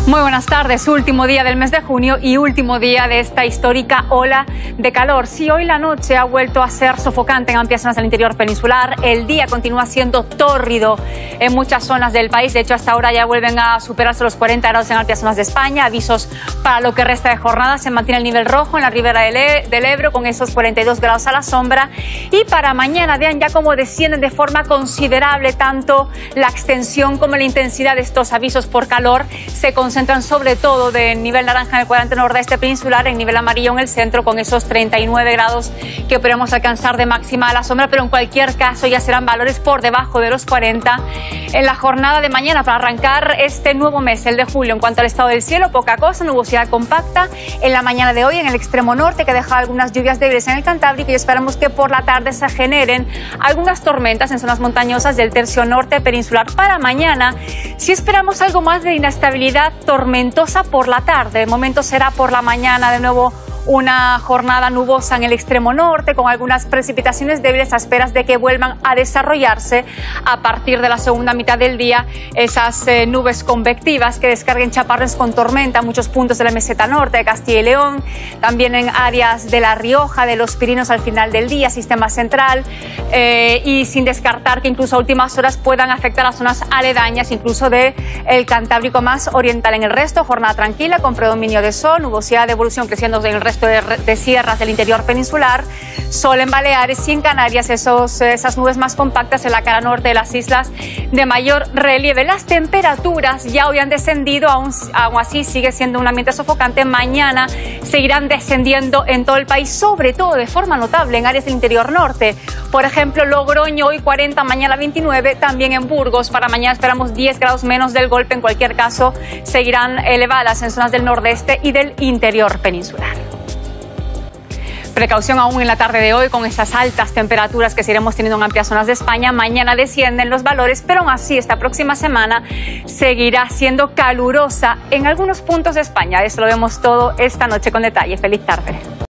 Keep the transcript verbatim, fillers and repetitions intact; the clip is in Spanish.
Muy buenas tardes, último día del mes de junio y último día de esta histórica ola de calor. Si hoy la noche ha vuelto a ser sofocante en amplias zonas del interior peninsular, el día continúa siendo tórrido en muchas zonas del país. De hecho, hasta ahora ya vuelven a superarse los cuarenta grados en amplias zonas de España. Avisos para lo que resta de jornada. Se mantiene el nivel rojo en la ribera del, e del Ebro con esos cuarenta y dos grados a la sombra. Y para mañana, vean ya cómo descienden de forma considerable tanto la extensión como la intensidad de estos avisos por calor. Se concentran sobre todo de nivel naranja en el cuadrante nordeste peninsular, en nivel amarillo en el centro, con esos treinta y nueve grados que podremos alcanzar de máxima a la sombra, pero en cualquier caso ya serán valores por debajo de los cuarenta en la jornada de mañana para arrancar este nuevo mes, el de julio. En cuanto al estado del cielo, poca cosa, nubosidad compacta en la mañana de hoy en el extremo norte, que deja algunas lluvias débiles en el Cantábrico, y esperamos que por la tarde se generen algunas tormentas en zonas montañosas del tercio norte peninsular. Para mañana sí esperamos algo más de inestabilidad tormentosa por la tarde. De momento será por la mañana de nuevo una jornada nubosa en el extremo norte, con algunas precipitaciones débiles a esperas de que vuelvan a desarrollarse a partir de la segunda mitad del día esas eh, nubes convectivas que descarguen chaparrones con tormenta en muchos puntos de la meseta norte de Castilla y León, también en áreas de La Rioja, de los Pirineos al final del día, sistema central, eh, y sin descartar que incluso a últimas horas puedan afectar a zonas aledañas, incluso del Cantábrico más oriental. En el resto, jornada tranquila con predominio de sol, nubosidad de evolución creciendo en el resto De, de sierras del interior peninsular, sol en Baleares y en Canarias, esos, esas nubes más compactas en la cara norte de las islas de mayor relieve. Las temperaturas ya hoy han descendido, aún, aún así sigue siendo un ambiente sofocante. Mañana seguirán descendiendo en todo el país, sobre todo de forma notable en áreas del interior norte. Por ejemplo, Logroño hoy cuarenta, mañana veintinueve, también en Burgos. Para mañana esperamos diez grados menos del golpe. En cualquier caso, seguirán elevadas en zonas del nordeste y del interior peninsular. Precaución aún en la tarde de hoy con esas altas temperaturas que seguiremos teniendo en amplias zonas de España. Mañana descienden los valores, pero aún así esta próxima semana seguirá siendo calurosa en algunos puntos de España. Eso lo vemos todo esta noche con detalle. Feliz tarde.